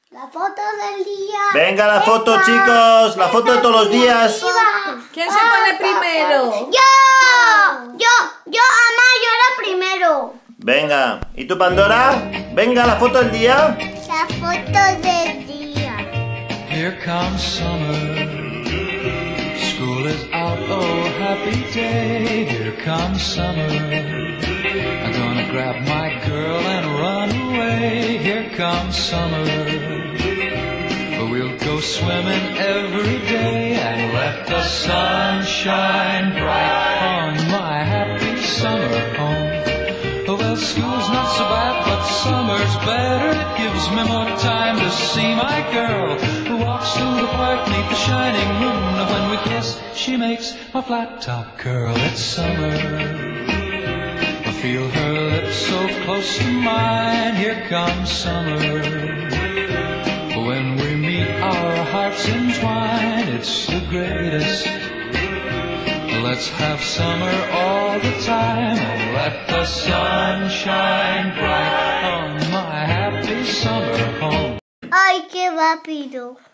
La foto del día. Venga la foto, chicos. La foto de todos los días. ¿Quién se pone primero? Yo, mamá, yo era primero. Venga. ¿Y tú, Pandora? Venga, la foto del día. La foto del día. Here comes summer. School is out, oh happy day. Here comes summer. I'm gonna grab my girl and run away. Here comes summer. We'll go swimming every day and let the sun shine bright on my happy summer home. Well, school's not so bad, but summer's better. It gives me more time to see my girl who walks through the park beneath the shining moon. When we kiss, she makes my flat top curl. It's summer. I feel her lips so close to mine. Here comes summer. When we meet, our hearts entwine. It's the greatest. Let's have summer all the time and let the sun shine bright on my happy summer home. Ay, qué rápido.